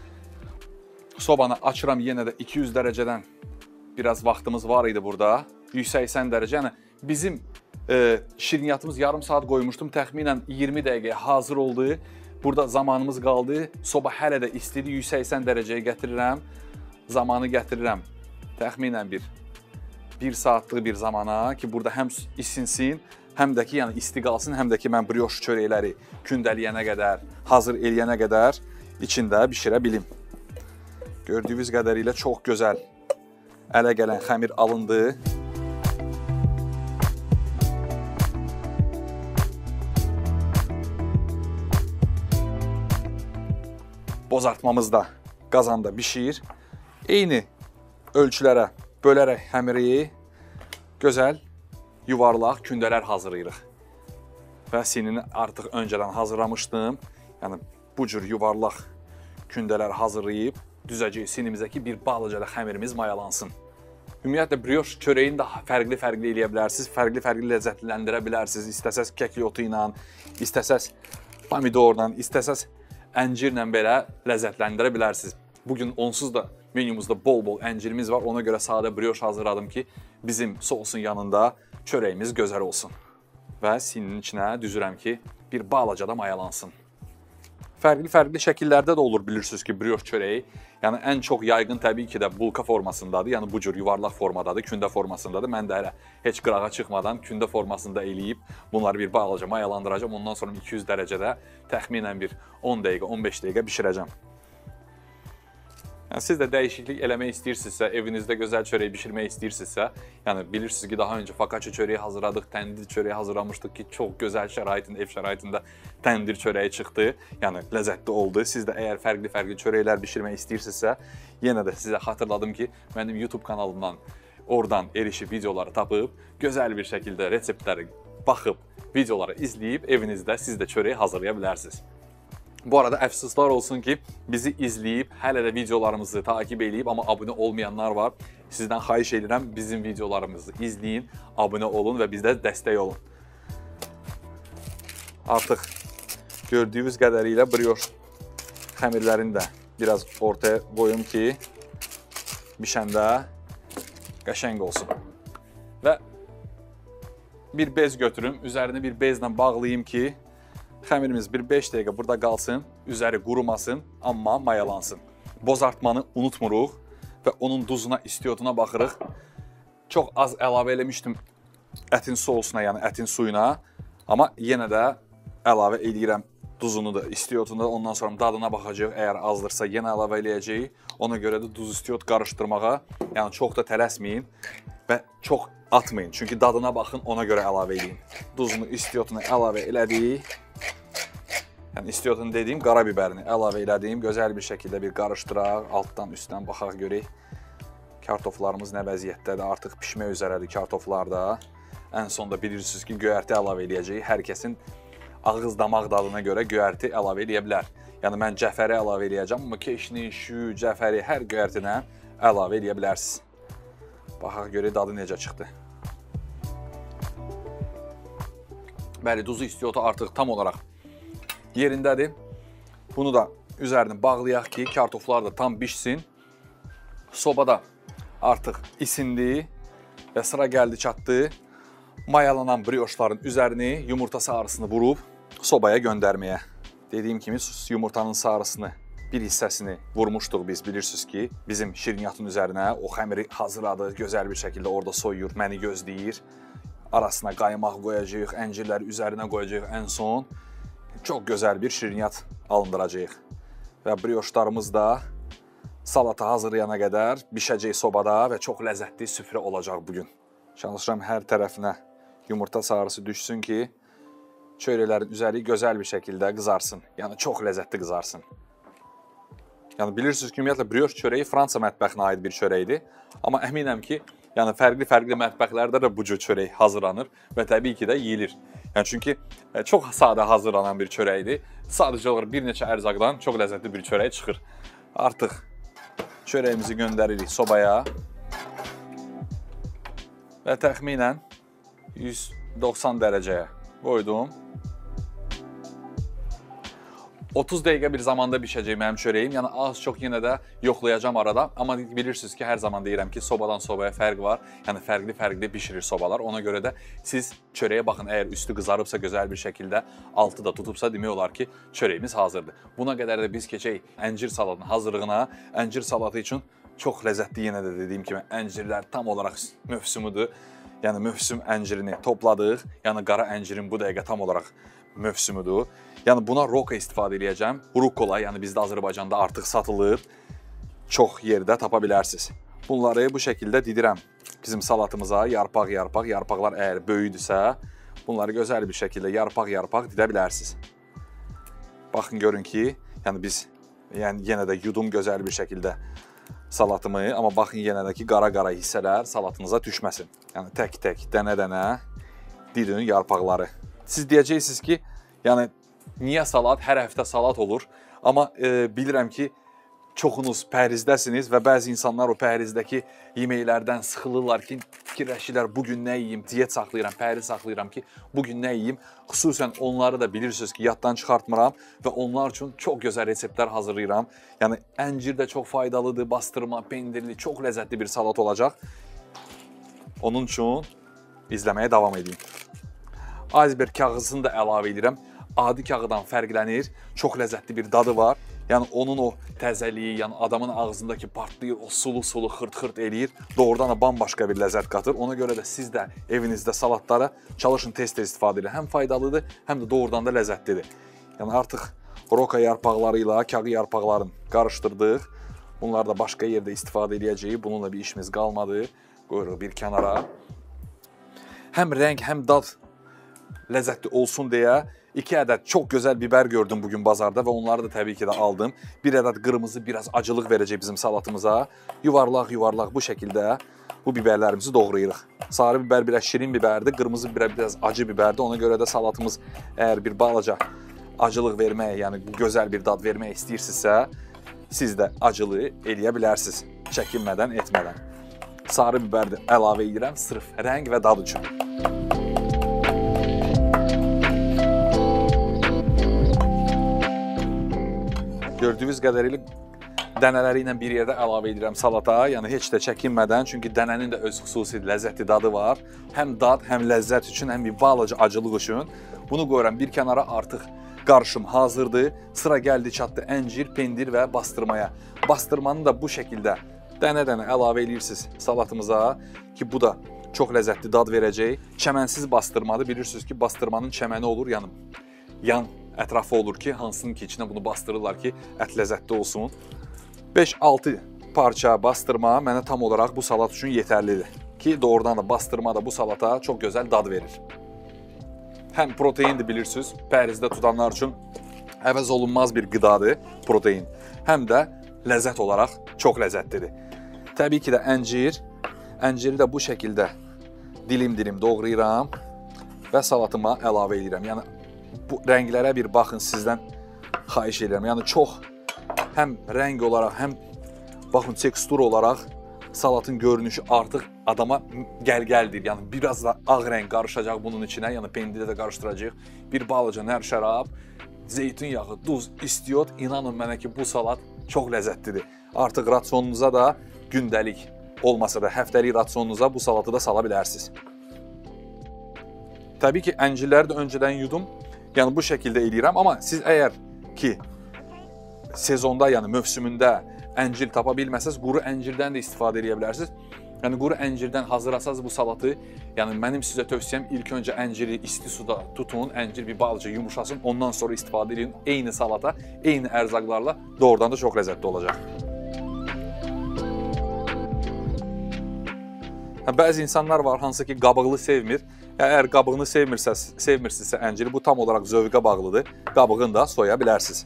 B: Sobanı açıram yenə də 200 dərəcədən biraz vaxtımız var idi burada. 180 dərəcə, yəni bizim şirniyyatımız yarım saat qoymuşdum, təxminən 20 dəqiqəyə hazır oldu. Burada zamanımız qaldı, soba hələ də istidir, 180 dərəcəyə gətirirəm, zamanı gətirirəm təxminən bir saatlıq bir zamana ki, burada həm isinsin, həm də ki, yəni isti qalsın, həm də ki, mən brioş çörəkləri kündəliyənə qədər, hazır eləyənə qədər içində bişirə bilim. Gördüyünüz qədərilə çox gözəl ələ gələn xəmir alındı. Bozartmamız da qazanda bişir. Eyni ölçülərə bölərək xəmiri gözəl yuvarlaq kündələr hazırlayırıq. Və sinini artıq öncədən hazırlamışdım. Yəni bu cür yuvarlaq kündələr hazırlayıb düzəcək sinimizə ki, bir balaca da xəmirimiz mayalansın. Ümumiyyətlə brioş çörəyini də fərqli-fərqli eləyə bilərsiniz, fərqli-fərqli ləzzətləndirə bilərsiniz. İstəsəz kəkli otu ilə, istəsəz pomidorla, istəsəz əncirlə belə ləzzətləndirə bilərsiniz. Bugün onsuz da menümüzdə bol-bol əncirimiz var. Ona görə sadə brioş hazırladım ki, bizim sosun yanında çörəyimiz gözəl olsun. Və sininin içinə düzürəm ki, bir balaca da mayalansın. Fərqli-fərqli şəkillərdə də olur bilirsiniz ki, brioş çörəyi. Yəni ən çox yayğın təbii ki də bulka formasındadır. Yəni bu cür yuvarlaq formadadır, kündə formasındadır. Mən də hələ heç qırağa çıxmadan kündə formasında eləyib bunları bir balaca mayalandıracağam. Ondan sonra 200 dərəcədə təxminən bir 10 dəqiqə, 15 dəqiqə bişirəcəm. Yəni siz də dəyişiklik eləmək istəyirsinizsə, evinizdə gözəl çörək bişirmək istəyirsinizsə, yəni bilirsiniz ki, daha öncə focaccia çörəyi hazırladıq, təndir çörəyi hazırlamışdıq ki, çox gözəl şəraitində, ev şəraitində təndir çörəyi çıxdı. Yəni ləzzətli oldu. Siz də əgər fərqli-fərqli çörəklər bişirmək istəyirsinizsə, yenə də sizə xatırladım ki, mənim YouTube kanalımdan oradan erişib videoları tapıb, gözəl bir şəkildə reseptləri baxıb, videoları izləyib, evinizdə siz də çörək hazırlaya bilərsiniz. Bu arada əfsuslar olsun ki, bizi izləyib, hələ də videolarımızı takib edib, amma abunə olmayanlar var. Sizdən xahiş edirəm, bizim videolarımızı izləyin, abunə olun və bizdə dəstək olun. Artıq gördüyünüz qədərilə brioş xəmirlərini də biraz ortaya qoyum ki, bişəndə qəşəng olsun. Və bir bez götürüm, üzərini bir bezlə bağlayayım ki, Xəmirimiz bir 5 dəqiqə burada qalsın, üzəri qurumasın, amma mayalansın. Bozartmanı unutmuruq və onun duzuna, istiyotuna baxırıq. Çox az əlavə eləmişdim ətin sousuna, yəni ətin suyuna. Amma yenə də əlavə eləyirəm duzunu da, istiyotunu da. Ondan sonra dadına baxacaq. Əgər azdırsa yenə əlavə eləyəcəyik. Ona görə də duz istiyot qarışdırmağa, yəni çox da tələsməyin və çox atmayın. Çünki dadına baxın, ona görə əlavə eləyin. Duzunu, istiyotunu əlavə elədik. Yəni istiyotunu dediyim qara bibərini əlavə elədim. Gözəl bir şəkildə bir qarışdıraq. Altdan, üstdən baxaq görək. Kartoflarımız nə vəziyyətdədir? Artıq pişmək üzərədir kartoflar da. Ən sonda bilirsiniz ki, göyərti əlavə eləyəcəyik. Hər kəsin ağız damaq dadına görə göyərti əlavə eləyə bilər. Yəni mən cəfəri əlavə eləyəcəm, amma keşni, şü, cəfəri hər göyərtinə əlavə eləyə bilərsiniz. Baxaq görək dadı necə çıxdı. Bəli, duzu istiyotu artıq tam olaraq yerindədir. Bunu da üzərini bağlayaq ki, kartoflar da tam bişsin. Sobada artıq isindi və sıra gəldi çatdı. Mayalanan brioşların üzərini yumurta sarısını vurub sobaya göndərməyə. Dediyim kimi yumurtanın sarısını, bir hissəsini vurmuşduq biz, bilirsiniz ki, bizim şirniyyatın üzərinə o xəmiri hazırladı, gözəl bir şəkildə orada soyuyur, məni gözləyir. Arasına qaymaq qoyacağıq, əncirləri üzərinə qoyacağıq ən son. Çox gözəl bir şirniyyat alındıracağıq. Və brioşlarımız da salata hazırlayana qədər bişəcək sobada və çox ləzzətli süfrə olacaq bugün. Çalışıram hər tərəfinə yumurta sarısı düşsün ki, çörəklərin üzəri gözəl bir şəkildə qızarsın. Yəni çox ləzzətli qızarsın. Yəni bilirsiniz ki, ümumiyyətlə brioş çörəyi Fransa mətbəxinə aid bir çörəkdir. Amma əminəm ki, yəni fərqli mətbəxlərdə də bu cür çörək hazırlanır və təbii ki də yeyilir. Yəni çünki çox sadə hazırlanan bir çörəkdir. Sadəcə olaraq bir neçə ərzaqdan çox ləzzətli bir çörək çıxır. Artıq çörəyimizi göndəririk sobaya və təxminən 190 dərəcəyə qoydum. 30 dəqiqə bir zamanda bişəcək mənim çörəyim. Yəni az-çox yenə də yoxlayacağam arada. Amma bilirsiniz ki, hər zaman deyirəm ki, sobadan sobaya fərq var. Yəni fərqli bişirir sobalar. Ona görə də siz çörəyə baxın, əgər üstü qızarıbsa gözəl bir şəkildə, altı da tutubsa demək olar ki, çörəyimiz hazırdır. Buna qədər də biz keçək əncir salatının hazırlığına. Əncir salatı üçün çox ləzzətli, yenə də dediyim kimi, əncirlər tam olaraq mövsümüdür. Yəni mövsüm əncirini topladıq. Yəni qara əncirin bu dəqiqə tam olaraq mövsümüdür. Yəni buna roka istifadə edəcəm. Rukola, yəni bizdə Azərbaycanda artıq satılır. Çox yerdə tapa bilərsiniz. Bunları bu şəkildə didirəm bizim salatımıza yarpaq-yarpaq. Yarpaqlar əgər böyüdürsə, bunları gözəl bir şəkildə yarpaq-yarpaq didə bilərsiniz. Baxın görün ki, yəni biz yenə də yudum gözəl bir şəkildə salatımı, amma baxın yenə də ki, qara-qara hissələr salatınıza düşməsin. Yəni tək-tək, dənə-dənə didin yarpaqları. Siz deyəcəksiniz ki, yəni niyə salat? Hər həftə salat olur. Amma bilirəm ki, çoxunuz pəhrizdəsiniz və bəzi insanlar o pəhrizdəki yeməklərdən sıxılırlar ki, fikirləşirlər, bugün nə yiyeyim, diyet saxlayıram, pəhriz saxlayıram ki, bugün nə yiyeyim. Xüsusən onları da bilirsiniz ki, yaddan çıxartmıram və onlar üçün çox gözəl reseptlər hazırlayıram. Yəni əncir də çox faydalıdır, bastırma, pendirli, çox ləzzətli bir salat olacaq. Onun üçün izləməyə davam edin. Iceberg kağızını da əlavə edirəm. Adi kağıdan fərqlənir, çox ləzzətli bir dadı var. Yəni onun o təzəliyi, yəni adamın ağzındakı partlayır, o sulu-sulu xırt-xırt eləyir. Doğrudan da bambaşqa bir ləzzət qatır. Ona görə də siz də evinizdə salatlara çalışın tez-tez istifadə edin. Həm faydalıdır, həm də doğrudan da ləzzətlidir. Yəni artıq roka yarpaqları ilə kağı yarpaqların qarışdırdıq. Bunlar da başqa yerdə istifadə edəcəyik. Bununla bir işimiz qalmadı. Qoyuruq bir kənara. Həm rəng, həm dad ləzzətli olsun deyə 2 ədəd çox gözəl biber gördüm bugün bazarda və onları da təbii ki də aldım. 1 ədəd qırmızı, biraz acılıq verəcək bizim salatımıza. Yuvarlaq bu şəkildə bu biberlərimizi doğrayırıq. Sarı biber biraz şirin biberdir, qırmızı biber biraz acı biberdir. Ona görə də salatımız əgər bir balaca acılıq vermək, yəni gözəl bir dad vermək istəyirsinizsə, siz də acılı eləyə bilərsiniz, çəkinmədən, etmədən. Sarı biber də əlavə edirəm sırf rəng və dad üçün. Gördüyünüz qədərilə dənələri ilə bir yerdə əlavə edirəm salata, yəni heç də çəkinmədən, çünki dənənin də öz xüsusi ləzzətli dadı var. Həm dad, həm ləzzət üçün, həm bir balaca acılıq üçün. Bunu qoyuram bir kənara, artıq qarışım hazırdır. Sıra gəldi çatdı əncir, pendir və bastırmaya. Bastırmanı da bu şəkildə dənə-dənə əlavə edirsiniz salatımıza ki, bu da çox ləzzətli dad verəcək. Çəmənsiz bastırmadır. Bilirsiniz ki, bastırmanın çəməni olur, yəni yan ətrafı olur ki, hansının ki, içinə bunu bastırırlar ki, ət ləzzətli olsun. 5-6 parça bastırma mənə tam olaraq bu salat üçün yetərlidir. Ki, doğrudan da bastırma da bu salata çox gözəl dad verir. Həm proteindir bilirsiniz, pəhrizdə tutanlar üçün əvəz olunmaz bir qidadır protein. Həm də ləzzət olaraq çox ləzzətlidir. Təbii ki də ənciri də bu şəkildə dilim-dilim doğrayıram və salatıma əlavə edirəm. Yəni, bu rənglərə bir baxın, sizdən xahiş edirəm. Yəni, çox həm rəng olaraq, həm baxın, tekstur olaraq salatın görünüşü artıq adama gəl-gəldir. Yəni, biraz da ağ rəng qarışacaq bunun içinə, yəni pendirdə də qarışdıracaq. Bir balaca nər şərab, zeytun yağı, duz, istiyot. İnanın mənə ki, bu salat çox ləzzətlidir. Artıq rasionunuza da gündəlik olmasa da həftəlik rasionunuza bu salatı da sala bilərsiniz. Təbii ki, əncirləri də öncədən yudum. Yəni, bu şəkildə eləyirəm. Amma siz əgər ki, sezonda, yəni mövsümündə əncir tapa bilməsəz, quru əncirdən də istifadə edə bilərsiniz. Yəni, quru əncirdən hazırlasaz bu salatı, yəni mənim sizə tövsiyəm ilk öncə ənciri isti suda tutun, əncir bir balaca yumuşasın, ondan sonra istifadə edin. Eyni salata, eyni ərzaqlarla doğrudan da çox ləzzətli olacaq. Bəzi insanlar var, hansı ki, qabıqlı sevmir. Əgər qabığını sevmirsinizsə ənciri, bu tam olaraq zövqə bağlıdır. Qabığını da soya bilərsiniz.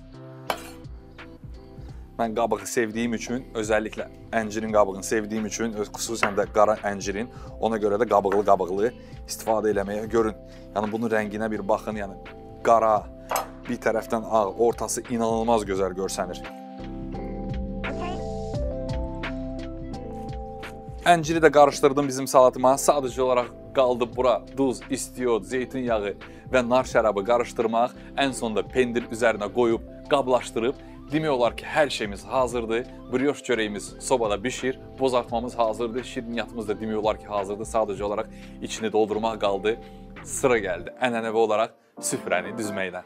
B: Mən qabığı sevdiyim üçün, özəlliklə əncirin qabığını sevdiyim üçün, xüsusən də qara əncirin, ona görə də qabıqlı istifadə eləməyə görün. Yəni, bunun rənginə bir baxın, yəni qara, bir tərəfdən ağ, ortası inanılmaz gözəl görsənir. Ənciri də qarışdırdım bizim salatıma. Sadəcə olaraq qaldı bura duz, istiyot, zeytun yağı və nar şərabı qarışdırmaq. Ən sonunda pendir üzərinə qoyub, qablaşdırıb. Demək olar ki, hər şeyimiz hazırdır. Brioş çörəyimiz sobada bişir. Bozartmamız hazırdır. Şirniyyatımız da demək olar ki, hazırdır. Sadəcə olaraq içini doldurmaq qaldı. Sıra gəldi ənənəvi olaraq süfrəni düzməkdən.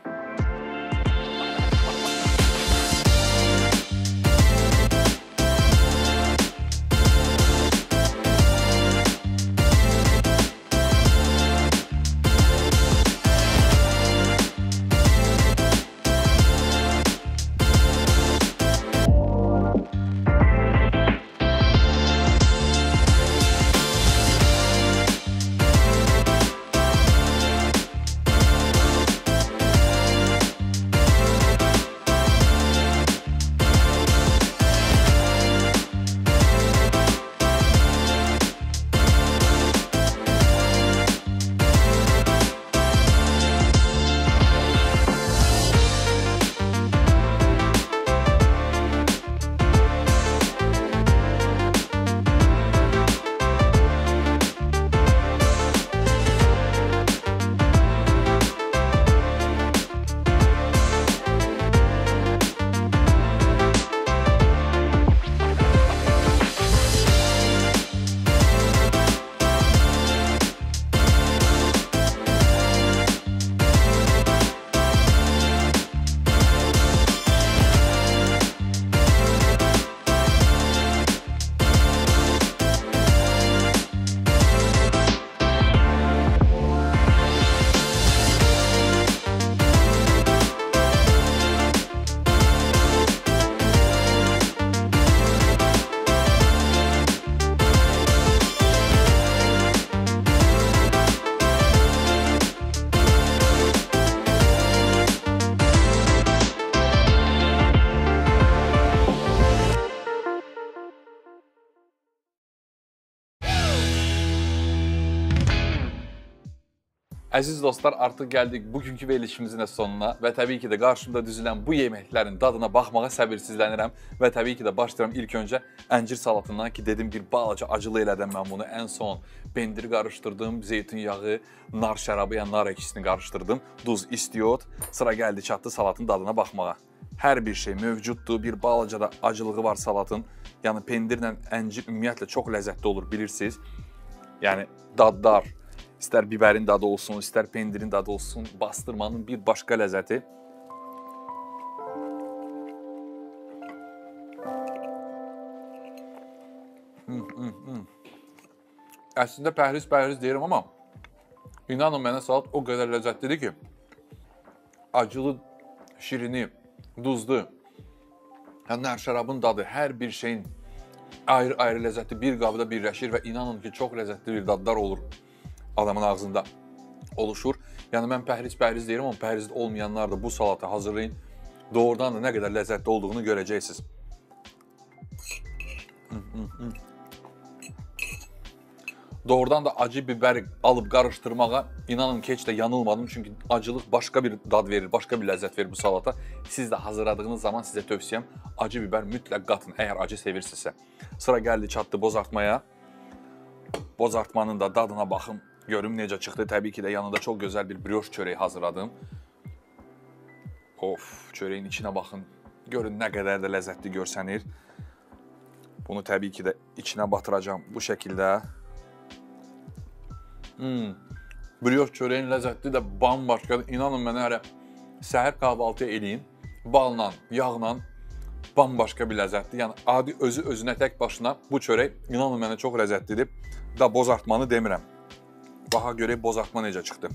B: Əziz dostlar, artıq gəldik bugünkü verilişimizin də sonuna və təbii ki də qarşımda düzülən bu yeməklərin dadına baxmağa səbirsizlənirəm və təbii ki də başlayıram ilk öncə əncir salatından ki, dedim bir balaca acılı elədim mən bunu. Ən son pendiri qarışdırdım, zeytun yağı, nar şərabı, yəni nar əkisini qarışdırdım, duz, istiyot, sıra gəldi çatdı salatın dadına baxmağa. Hər bir şey mövcuddur, bir balaca da acılığı var salatın. Yəni pendirlə əncir ümumiyyətlə çox ləzzətli olur, bilirsiniz. Yəni dadlar. İstər bibərin dadı olsun, istər pendirin dadı olsun, bastırmanın bir başqa ləzzəti Əslində pəhriz deyirəm, amma inanın mənə salat o qədər ləzzətlidir ki, acılı, şirini, duzlu, nar şərabın dadı, hər bir şeyin ayrı-ayrı ləzzəti bir qabda birləşir və inanın ki, çox ləzzətli bir dadlar olur, adamın ağzında oluşur. Yəni, mən pəhriz deyirəm, amma pəhriz olmayanlar da bu salatı hazırlayın. Doğrudan da nə qədər ləzzətli olduğunu görəcəksiniz. Doğrudan da acı biberi alıb qarışdırmağa inanın ki, heç də yanılmadım. Çünki acılıq başqa bir dad verir, başqa bir ləzzət verir bu salata. Siz də hazırladığınız zaman sizə tövsiyəm acı biber mütləq qatın, əgər acı sevirsinizsə. Sıra gəldi çatdı bozartmaya. Bozartmanın da dadına baxım, görüm necə çıxdı. Təbii ki də yanında çox gözəl bir brioş çörəyi hazırladım. Of, çörəyin içinə baxın. Görün nə qədər də ləzzətli görsənir. Bunu təbii ki də içinə batıracağım bu şəkildə. Brioş çörəyin ləzzəti də bambaşqadır. İnanın mənə hələ səhər kahvaltı eləyin. Balla, yağla bambaşqa bir ləzzətdir. Yəni, adi özünə tək başına bu çörək inanın mənə çox ləzzətlidir. Da bozartmanı demirəm. Baxa görək bozartma necə çıxdı.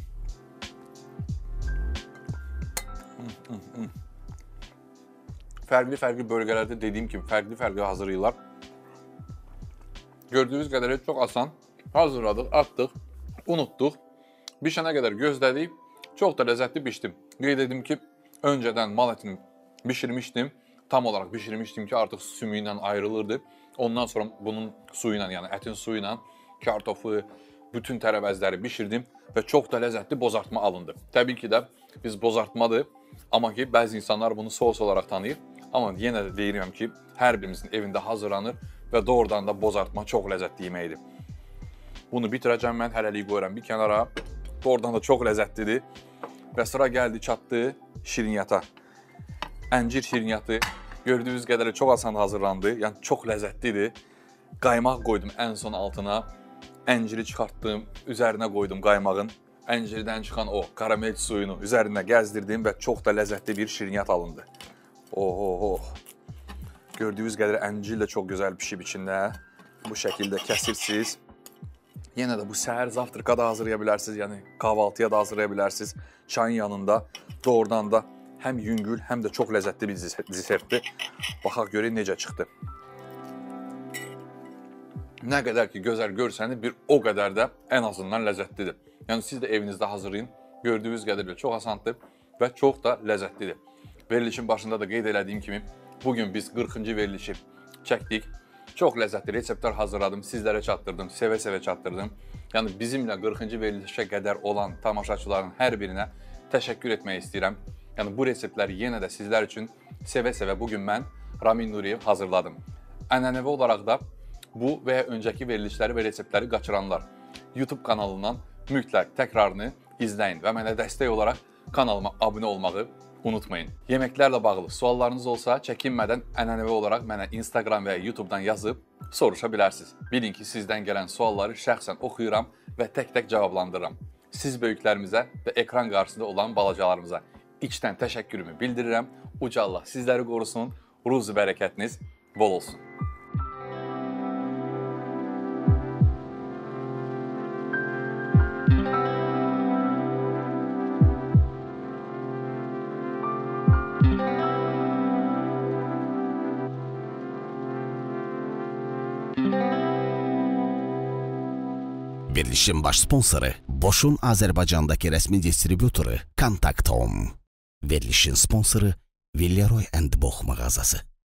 B: Fərqli bölgələrdə dediyim kimi fərqli hazırlayırlar. Gördüyünüz qədər çox asan. Hazırladıq, atdıq, unutduq. Bişənə qədər gözlədik. Çox da ləzzətli bişdim. Qeyd edim ki, öncədən mal ətini bişirmişdim. Tam olaraq bişirmişdim ki, artıq sümü ilə ayrılırdı. Ondan sonra bunun suyu ilə, yəni ətin suyu ilə kartofu, bütün tərəvəzləri bişirdim və çox da ləzzətli bozartma alındı. Təbii ki də biz bozartmadır, amma ki bəzi insanlar bunu sos olaraq tanıyır. Amma yenə də deyirəm ki, hər birimizin evində hazırlanır və doğrudan da bozartma çox ləzzətli yeməkdir. Bunu bitirəcəm mən, hələlik qoyuram bir kənara. Doğrudan da çox ləzzətlidir. Və sıra gəldi, çatdı şirinyata. Əncir şirinyatı gördüyünüz qədər çox asan hazırlandı. Yəni çox ləzzətlidir. Qaymaq qoydum ən son altına. Ənciri çıxartdım, üzərinə qoydum qaymağın. Əncirdən çıxan o karamel suyunu üzərinə gəzdirdim və çox da ləzzətli bir şirinyat alındı. Gördüyünüz qədər əncir də çox gözəl pişib içində. Bu şəkildə kəsirsiniz. Yenə də bu səhər zavtraka da hazırlaya bilərsiniz, yəni kahvaltıya da hazırlaya bilərsiniz. Çayın yanında doğrudan da həm yüngül, həm də çox ləzzətli bir desertdir. Baxaq görək necə çıxdı. Nə qədər ki gözəl görsəniz, bir o qədər də ən azından ləzzətlidir. Yəni siz də evinizdə hazırlayın. Gördüyünüz qədər çox asandır və çox da ləzzətlidir. Verilişin başında da qeyd elədiyim kimi, bugün biz 40-cı verilişi çəkdik. Çox ləzzətli reseptlər hazırladım, sizlərə çatdırdım, sevə-sevə çatdırdım. Yəni bizimlə 40-cı verilişə qədər olan tamaşaçıların hər birinə təşəkkür etmək istəyirəm. Yəni bu reseptləri yenə də sizlər üçün sevə-sevə bugün mən Ramin Nuriyev hazırladım. Ənənəvi olaraq da bu və ya öncəki verilişləri və reseptləri qaçıranlar YouTube kanalından mütləq təkrarını izləyin və mənə dəstək olaraq kanalıma abunə olmağı unutmayın. Yeməklərlə bağlı suallarınız olsa, çəkinmədən ənənəvi olaraq mənə Instagram və YouTube'dan yazıb soruşa bilərsiniz. Bilin ki, sizdən gələn sualları şəxsən oxuyuram və tək-tək cavablandırıram. Siz böyüklərimizə və ekran qarşısında olan balacalarımıza içdən təşəkkürümü bildirirəm. Uca Allah sizləri qorusun, ruzi bərəkətiniz bol olsun.
A: Verilişin baş sponsoru Boş'un Azərbaycandakı rəsmi distribütoru Kontaktom. Verilişin sponsoru Villeroy & Boch mağazası.